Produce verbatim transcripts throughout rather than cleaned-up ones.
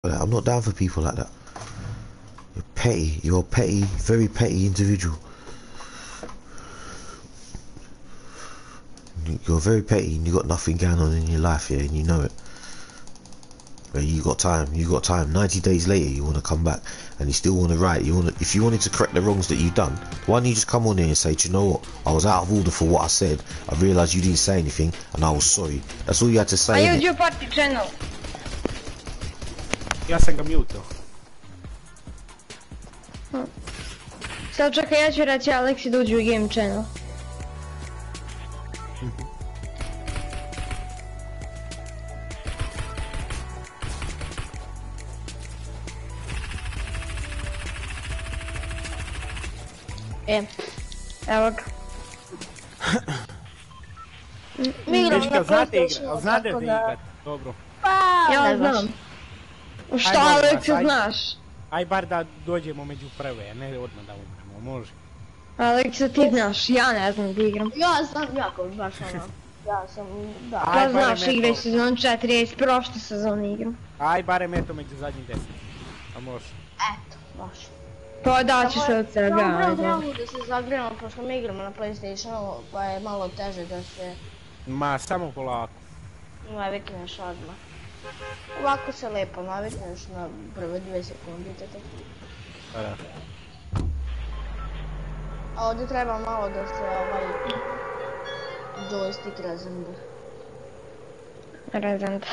I'm not down for people like that. You're petty. You're a petty, very petty individual. You're very petty and you got nothing going on in your life, yeah, and you know it. But you got time. You got time. Ninety days later, you want to come back and you still want to write. You want to, if you wanted to correct the wrongs that you've done, why don't you just come on here and say, do you know what? I was out of order for what I said. I realised you didn't say anything, and I was sorry. That's all you had to say. I use your party channel. Ja sam ga mutao. Hm. Sad čekaj, ja ću reći Aleksi da uđe u game channel. E, evo ga. Mi igramo na PlayStationu, znate tako da da... igrat, dobro. Pa, ja znam. Šta Aleksa znaš? Aj bar da dođemo među prve, a ne odmah da umremo, može. Aleksa ti znaš, ja ne znam da igram. Ja znam jako, baš ono. Ja sam, da. Pa znaš, igraj sezon četiri, ja iz prošle sezone igram. Aj barem eto među zadnjih deset, a može. Eto, baš. Pa da ćeš od sebe, ajde. Ja mogu da se zagremo, pošto mi igramo na PlayStationu, pa je malo teže da se... Ma, samo polako. Navikneš odmah. Ovako se lepo navikneš na prve dvije sekundite. Pa da. A ovdje treba malo da se ovaj... joystick razenda. Razenda.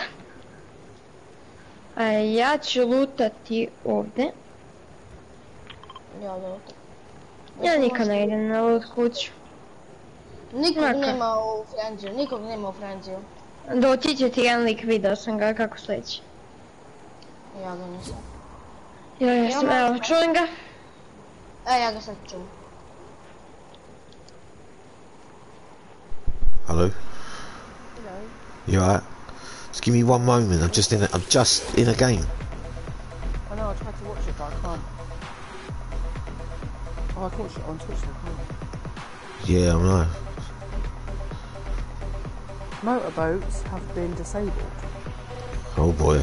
Ja ću lutati ovdje. Ja lutam. Ja nikad ne idem na loot kuću. Nikog nema u Frenđiju, nikog nema u Frenđiju. Doći će ti jedan lik, vidio sam ga kako sleći. Ja ga nisam. Ja jesam, evo, čujem ga. E, ja ga sad čujem. Hello? Hello? You alright? Just give me one moment, I'm just in a, I'm just in a game. I know, I tried to watch it, but I can't. Oh, I can watch it on Twitch now, can't I? Yeah, I know. Motorboats have been disabled. Oh boy.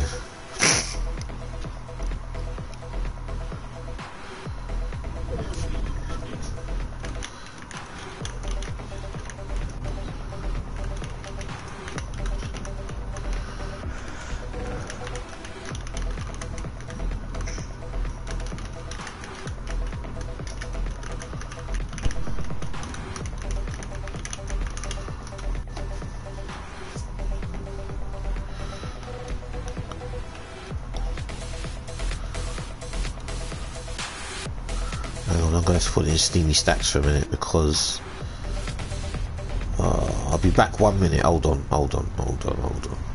I'm going to put in Steamy Stacks for a minute because uh, I'll be back one minute. Hold on, hold on, hold on, hold on.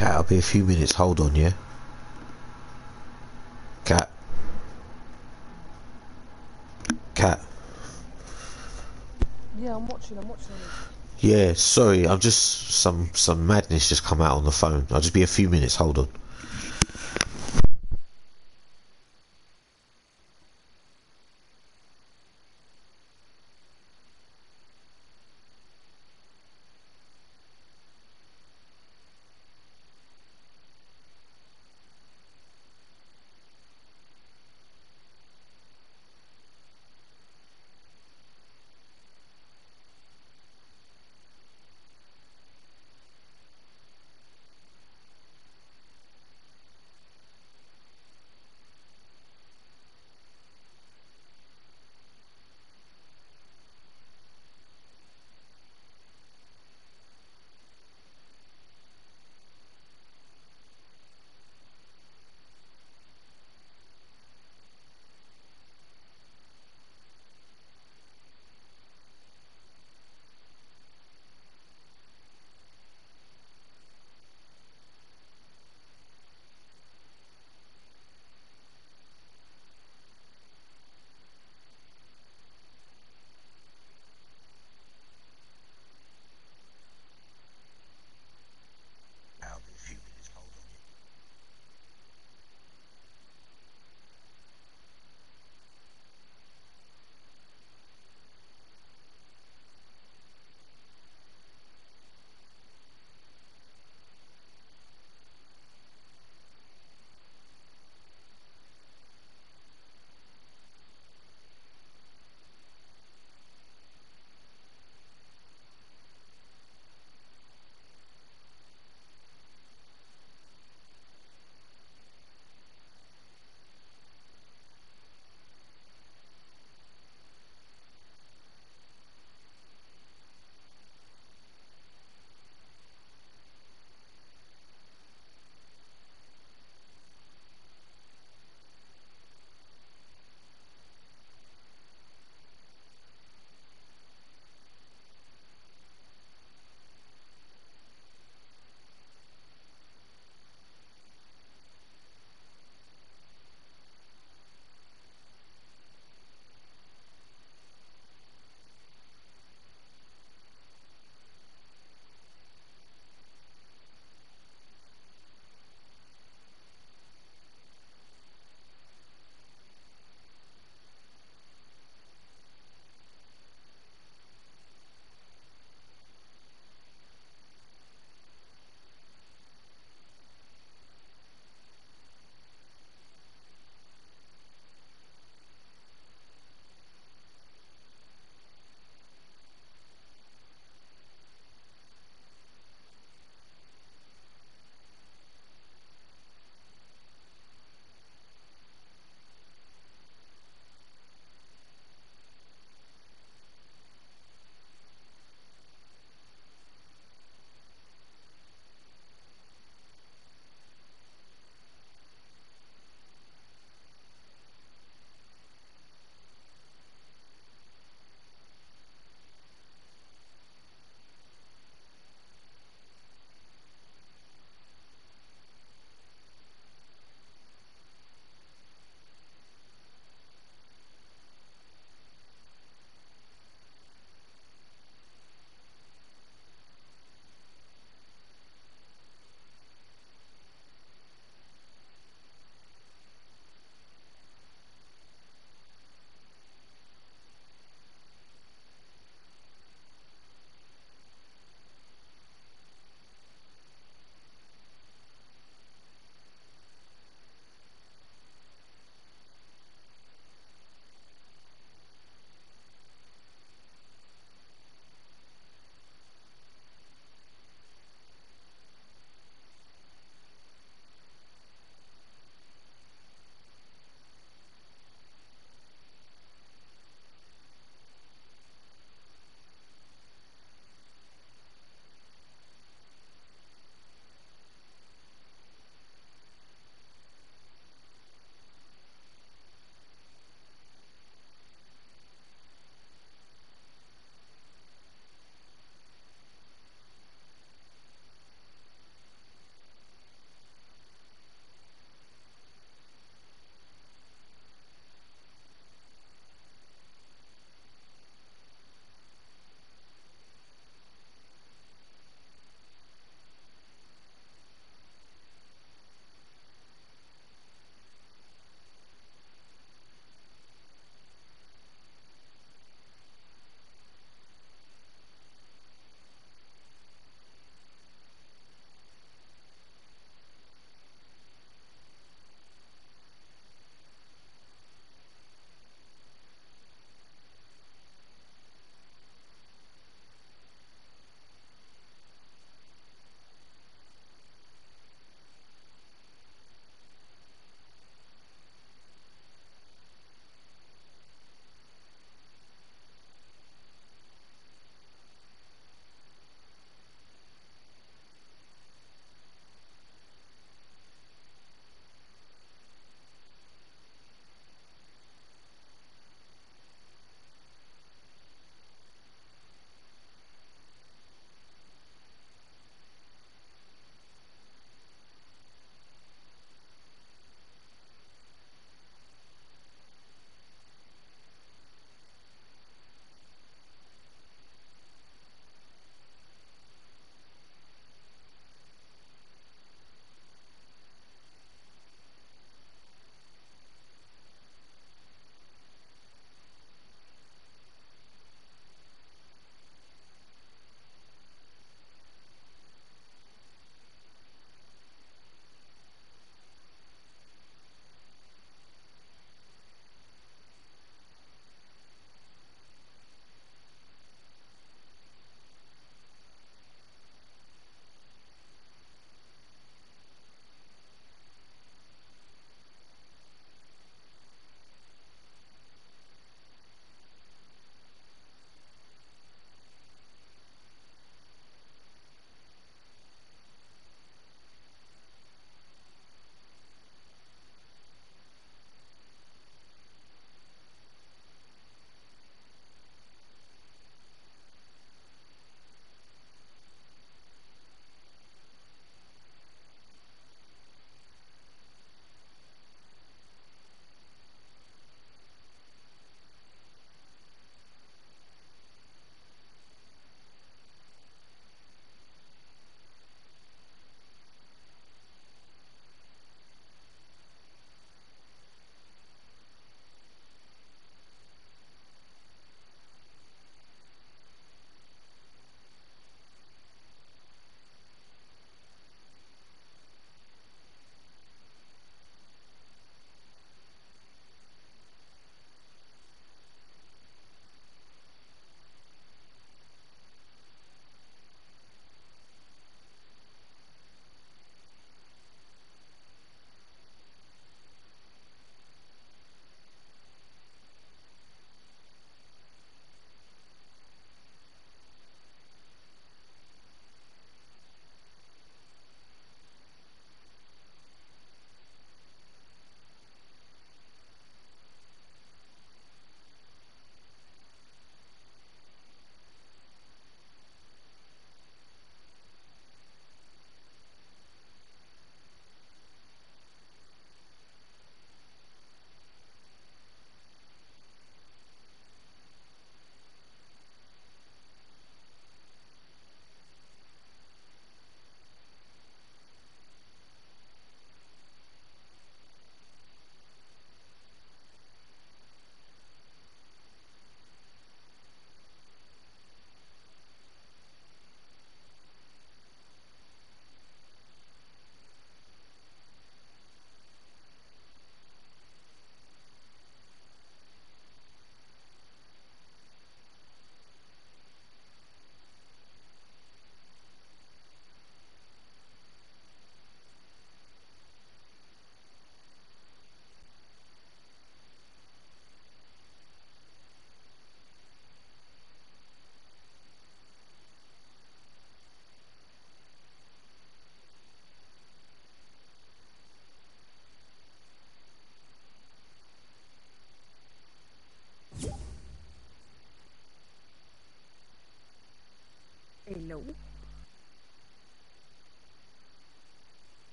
Cat, I'll be a few minutes. Hold on, yeah? Cat. Cat. Yeah, I'm watching, I'm watching. Yeah, sorry, I'm just... Some, some madness just come out on the phone. I'll just be a few minutes. Hold on.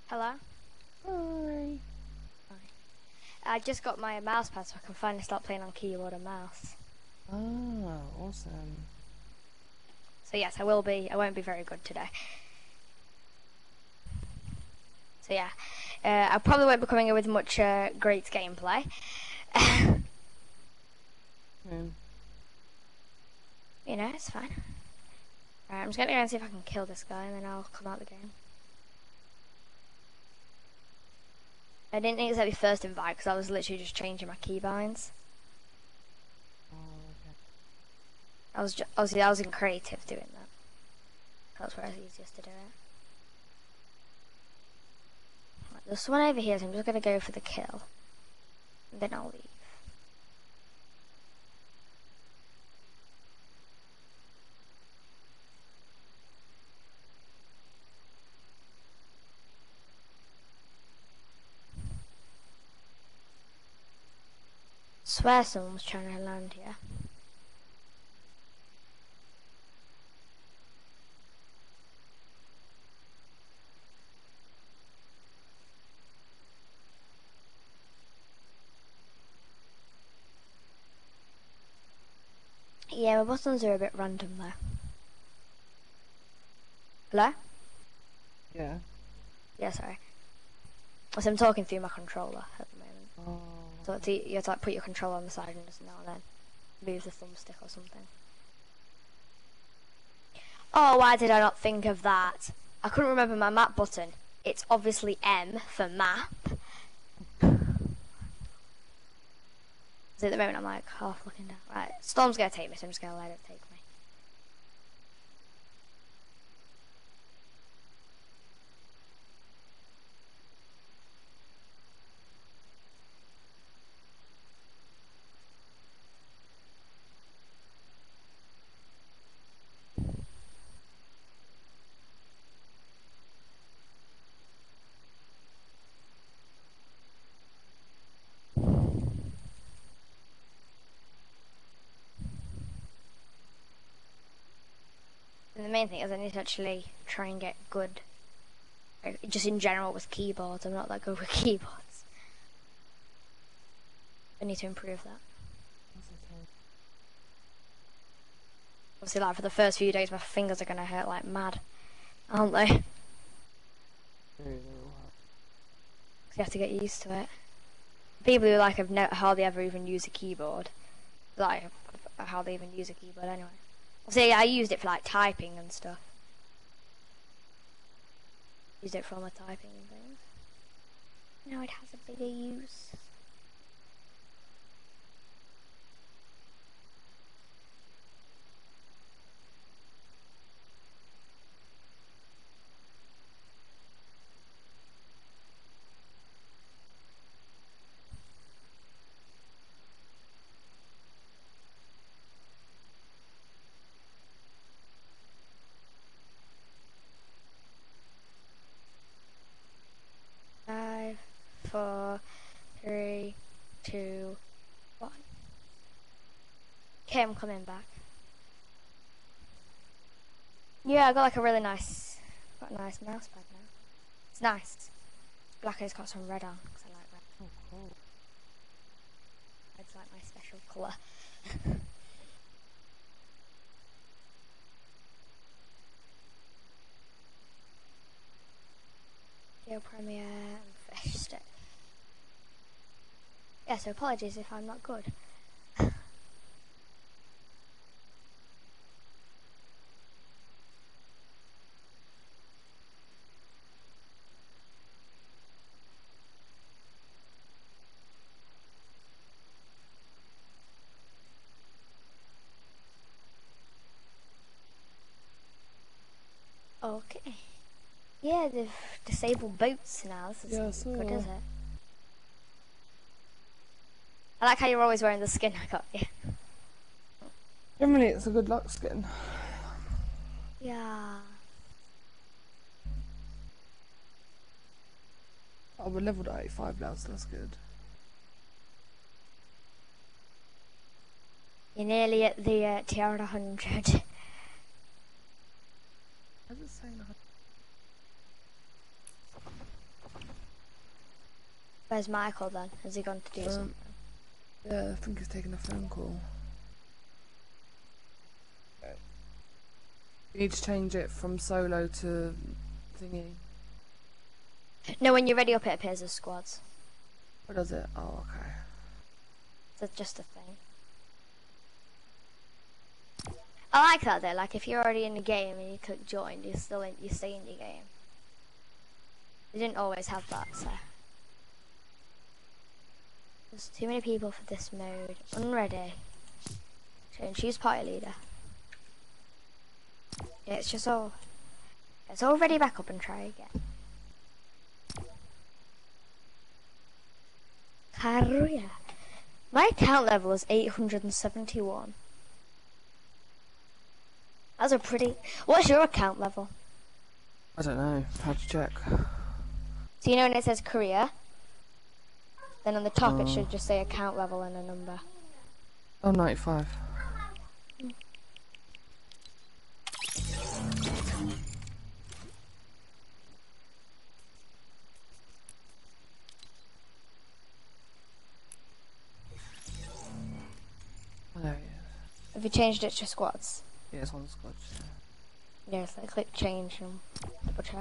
Hello? Hi. I just got my mouse pad so I can finally start playing on keyboard and mouse. Ah, awesome. So yes, I will be, I won't be very good today. So yeah, uh, I probably won't be coming in with much uh, great gameplay. Hmm. You know, it's fine. Alright, I'm just gonna go and see if I can kill this guy and then I'll come out the game. I didn't think it was be first invite because I was literally just changing my keybinds. Oh, okay. I was just, obviously I was in creative doing that. That's where it's easiest to do it. Right, there's someone over here, so I'm just gonna go for the kill. And then I'll leave. Swear someone was trying to land here. Yeah, my buttons are a bit random though. Hello? Yeah. Yeah, sorry. So I'm talking through my controller at the moment. Oh. So it's, you have to like put your controller on the side and just now and then move the thumbstick or something. Oh, why did I not think of that? I couldn't remember my map button. It's obviously M for map. So at the moment I'm like half looking down. Right, Storm's gonna take me, so I'm just gonna let it take me. And the main thing is I need to actually try and get good, like, just in general with keyboards. I'm not that good with keyboards. I need to improve that. That's okay. Obviously, like for the first few days, my fingers are gonna hurt like mad, aren't they? Very, very well. You have to get used to it. People who like have ne hardly ever even used a keyboard, like how they even use a keyboard anyway. See, I used it for like typing and stuff. Used it for all my typing and things. Now it has a bigger use. Five, four, three, two, one. Okay, I'm coming back. Yeah, I got like a really nice, got a nice mouse pad now. It's nice. Black and it's got some red on because I like red. Oh, cool. Red's like my special colour. Geo Premiere and Fresh Stick. Yeah, so apologies if I'm not good. Okay. Yeah, they've disabled boats now. This is Yeah, I saw. good, is it? I like how you're always wearing the skin I got you. Generally, it's a good luck skin. Yeah. Oh, we're leveled at eighty-five now, so that's good. You're nearly at the uh, tier one hundred. I was saying Where's Michael then? Has he gone to do Um, something? yeah, I think he's taking a phone call. You need to change it from solo to thingy. No, when you're ready up, it appears as squads. What does it? Oh, okay. That's just a thing. I like that though. Like if you're already in the game and you click join, you're still in. You stay in your game. They didn't always have that, so. There's too many people for this mode. Unready. So choose party leader. Yeah, it's just all. It's all ready back up and try again. Career. My account level is eight hundred seventy-one. That's a pretty. What's your account level? I don't know. How to check? So you know when it says career, then on the top Oh. it should just say account level and a number. Oh, ninety-five. Oh, there he is. Have you changed it to squads? Yeah, it's on the squad. Yeah, so click change and double check.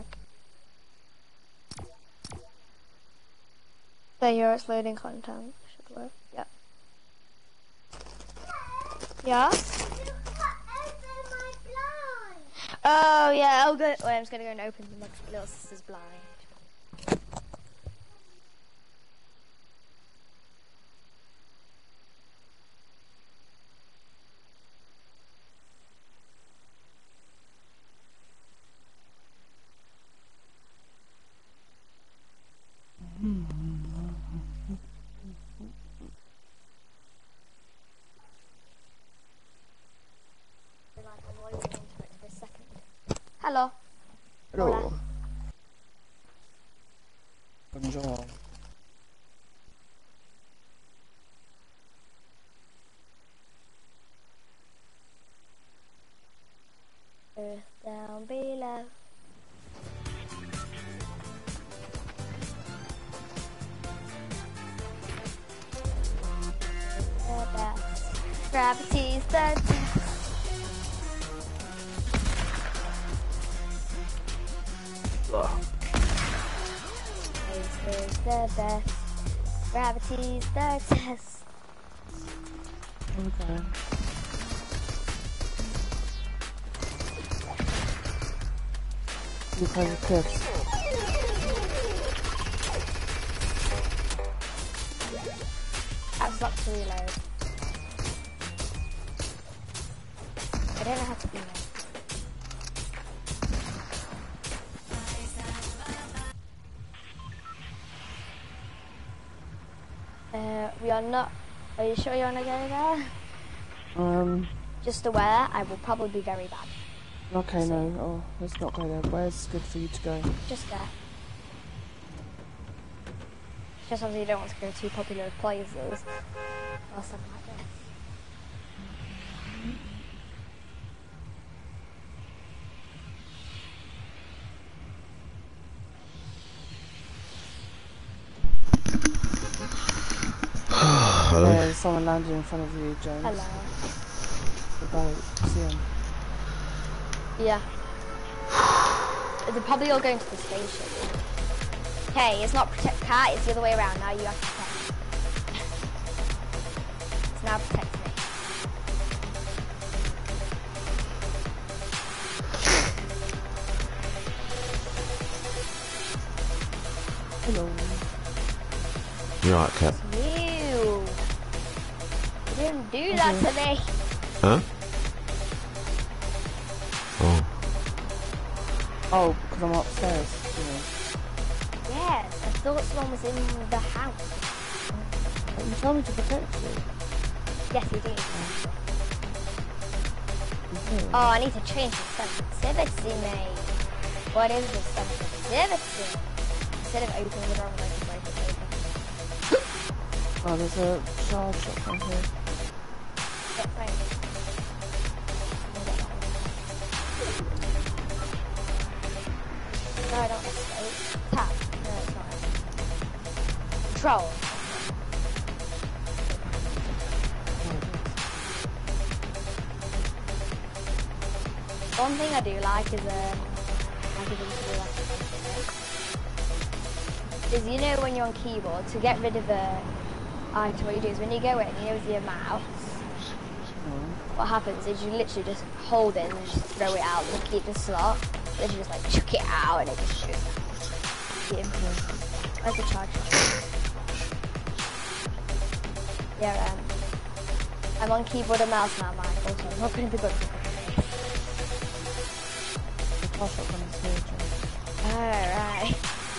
There you are, it's loading content. Should work. Yeah. Yeah? Oh yeah, I'll go. Wait, I'm just gonna go and open my little sister's blind. Hello. Hello. Bonjour. Earth down below. The best. Gravity's the best. Space is the best. Gravity's the test. Okay. You play with kids. That's not to reload. I don't know how to reload. Uh, we are not. Are you sure you want to go there? Um, Just aware, I will probably be very bad. okay, no. Oh, let's not go there. Where's good for you to go? Just there. Just obviously you don't want to go to popular places or something like this. Hello? There's someone landed in front of you, James. Hello. The boat. See him. Yeah. They're probably all going to the station. Okay, it's not protect cat, it's the other way around. Now you have to protect. It's now protect me. Hello. You alright, Cat? You. You didn't do that to me. Huh? Oh. Oh, because I'm upstairs. Yeah. Yes, I thought someone was in the house. You told me to protect you. Yes, you do. Okay. Oh, I need to change the sensitivity, mate. What is the sensitivity? Instead of opening the door, I'm going to break it open. Oh, there's a charge shot right here. Get fine. No, I don't escape. Tap. No, it's not. control. One thing I do like is um, I give them to do like, is you know when you're on keyboard to get rid of the item, what you do is when you go in, you know with your mouse, what happens is you literally just hold it and just throw it out and keep the slot. Then you just like chuck it out and it just goes. Where's the charge? Yeah, um, I'm on keyboard and mouse now, Michael, so I'm not going to be good. Alright.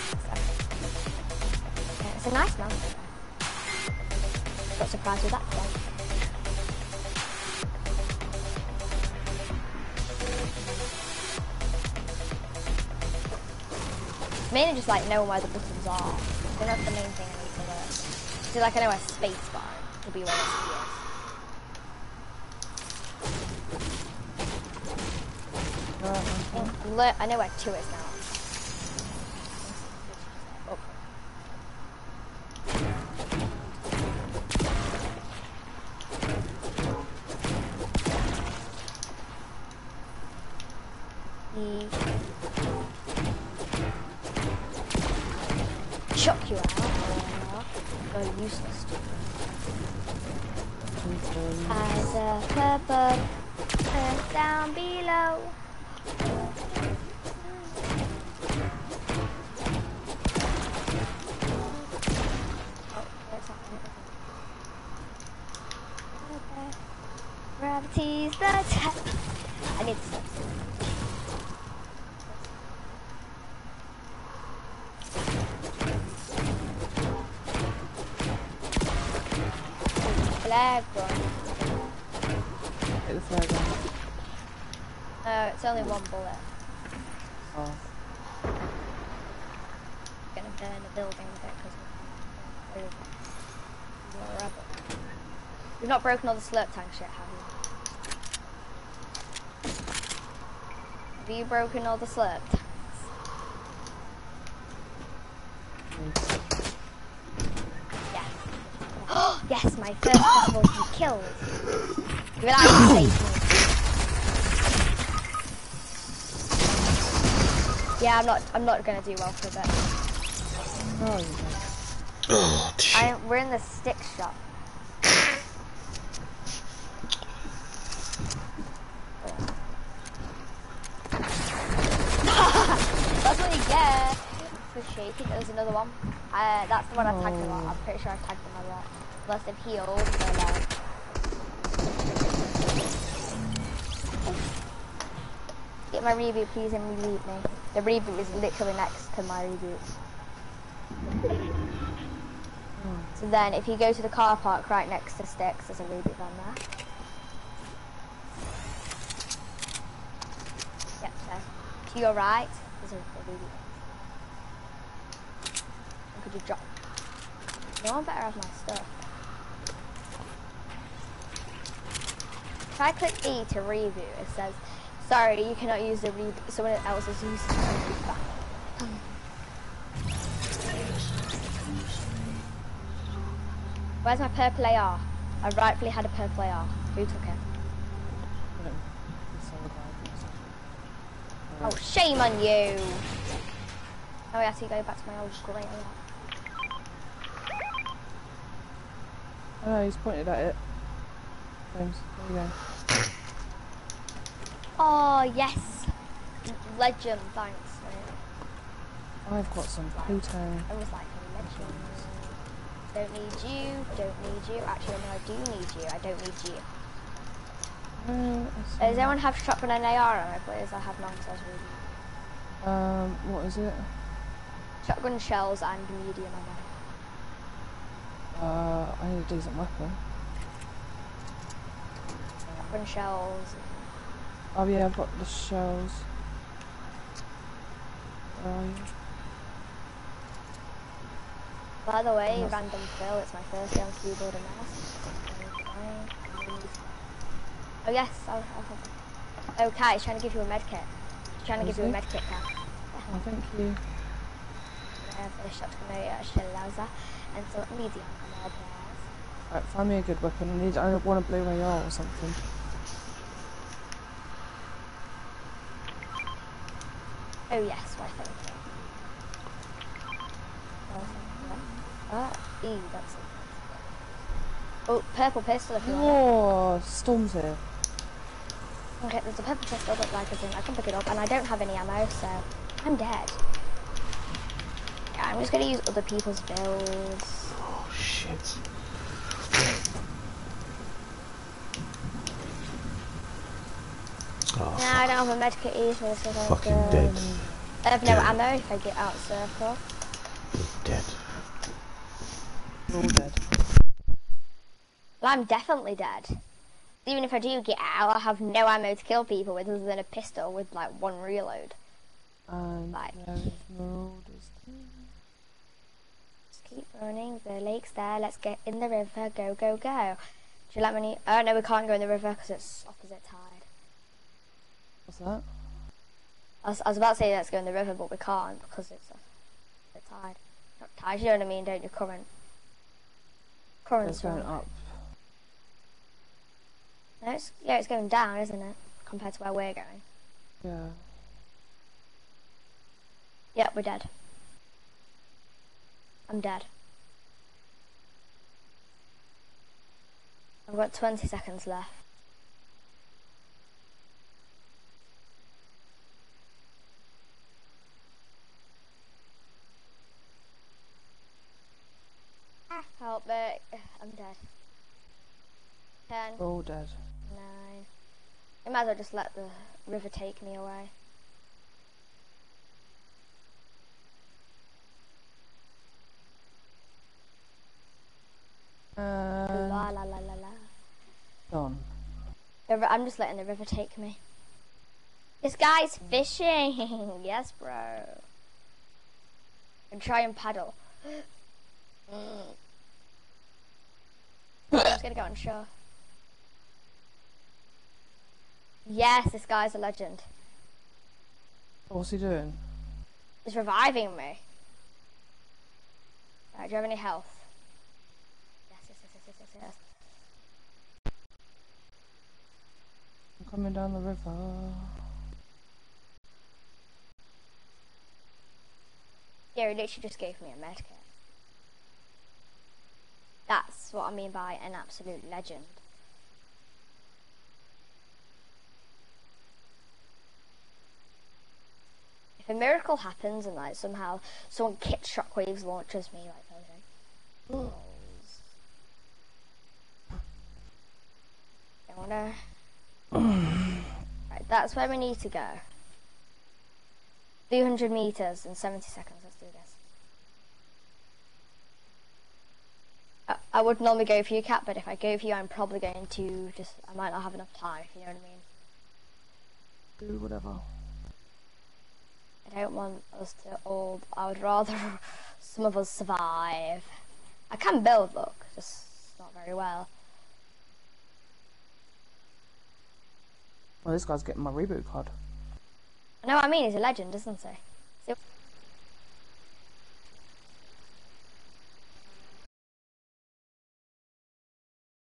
Yeah, it's a nice mouse. Got surprised with that one. Mainly just like knowing where the buttons are. I think that's the main thing I need to learn. So like I know where space bar to be where it's is. Uh, I know where two is now. Oh. E. Chuck you out. You're useless. As a purple turns down below. Gravity's the test. I need to stop. Flag one. Hit the flag on. No, it's only one bullet. Oh. I'm gonna burn the building with it because we're a rebel. We've not broken all the slurp tanks yet, have you? Have you broken all the slurp tanks? Yes. Yes, my first possible to be killed. Without saving me. Yeah, I'm not. I'm not gonna do well for that. No, you don't. Oh, I, we're in the stick shop. That's what you get for shaking. There's another one. Uh, that's the one I tagged them on. I'm pretty sure I tagged them on that. Unless they've healed, they're alive. Get my reboot, please, and reboot me. The reboot is literally next to my reboot. So then, if you go to the car park right next to Sticks, there's a reboot van there. Yep, there. To your right, there's a, a reboot. And could you drop? No one better have my stuff. If I click E to reboot, it says, sorry, you cannot use the reboot. Someone else is using the reboot back. Where's my purple A R? I rightfully had a purple A R. Who took it? Oh, shame on you! Oh, yeah, so you go back to my old grey A R. Oh no, he's pointed at it. James, there you go. Oh, yes! Legend, thanks. I've got some Pluto. I was like, legend. Don't need you, don't need you. Actually, no, I do need you. I don't need you. Uh, Does anyone have shotgun and A R ammo, please? I have none, so I was really... Um, what is it? Shotgun shells and medium ammo. Uh, I need a decent weapon. Shotgun shells. Oh yeah, I've got the shells. Where are you? By the way, random Phil, it's my first day on keyboard and mouse. Oh yes, I'll, I'll oh, Kat, he's trying to give you a med kit. He's trying to Is give you a he? med kit, Kat. Oh, thank you. have a shotgun, a Shellauser, and some medium ammo players. Right, find me a good weapon. I need. I want a blue A R or something. Oh yes, why thank you. Ah, ew, that's it. Oh, purple pistol if you want Oh, Storm's here. it. Okay, there's a purple pistol that like is in. I can pick it up, and I don't have any ammo, so I'm dead. Yeah, I'm just gonna use other people's builds. Oh shit. Oh, No, I don't have a medkit either, so that's fucking good. dead. I have no Dead. ammo if I get out circle. You're dead. We're all dead. Well, I'm definitely dead. Even if I do get out, I have no ammo to kill people with other than a pistol with like one reload. And Like- there is no distance. Just keep running. The lake's there. Let's get in the river. Go, go, go. Do you let me? Oh no, we can't go in the river because it's opposite tide. What's that? I was, I was about to say let's go in the river, but we can't because it's a, a tide. Not tide, you know what I mean, don't you? Current. Current's It's going wrong. up. No, it's, yeah, it's going down, isn't it? Compared to where we're going. Yeah. Yep, we're dead. I'm dead. I've got twenty seconds left. Help me. I'm dead. Ten, We're all dead. nine. I might as well just let the river take me away. And La la la la la. gone. The ri- I'm just letting the river take me. This guy's fishing. Yes, bro. And try and paddle. Mm. I'm just gonna go on shore. Yes, this guy's a legend. What's he doing? He's reviving me. Right, do you have any health? Yes, yes, yes, yes, yes, yes, yes. I'm coming down the river. Yeah, he literally just gave me a medkit. That's what I mean by an absolute legend. If a miracle happens and like somehow someone kit shockwaves launches me like something. I wanna. Right, that's where we need to go. three hundred meters in seventy seconds. Let's do this. I, I would normally go for you, Cat, but if I go for you, I'm probably going to just. I might not have enough time, if you know what I mean. Do whatever. I don't want us to all. I would rather some of us survive. I can build, look, just not very well. Well, this guy's getting my reboot card. I know what I mean. He's a legend, isn't he? See-